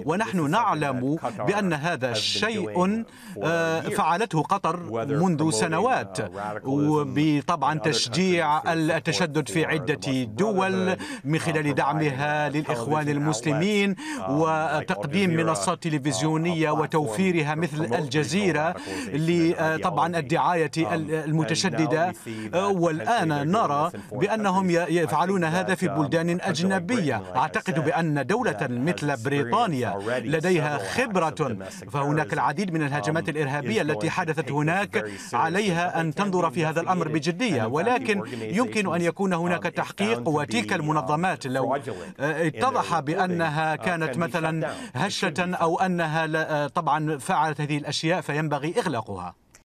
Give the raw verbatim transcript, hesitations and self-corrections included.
ونحن نعلم بأن هذا الشيء فعلته قطر منذ سنوات، وبطبعا تشجيع التشدد في عدة دول من خلال دعمها للإخوان المسلمين وتقديم منصات تلفزيونية وتوفيرها مثل الجزيرة لطبعا الدعاية المتشددة. والآن نرى بأنهم يفعلون هذا في بلدان أجنبية. أعتقد بأن دولة مثل بريطانيا لديها خبرة، فهناك العديد من الهجمات الإرهابية التي حدثت هناك عليها أن تنظر في هذا الأمر بجدية، ولكن يمكن أن يكون هناك تحقيق. وتلك المنظمات لو اتضح بأنها كانت مثلا هشة أو أنها طبعا فعلت هذه الأشياء فينبغي إغلاقها.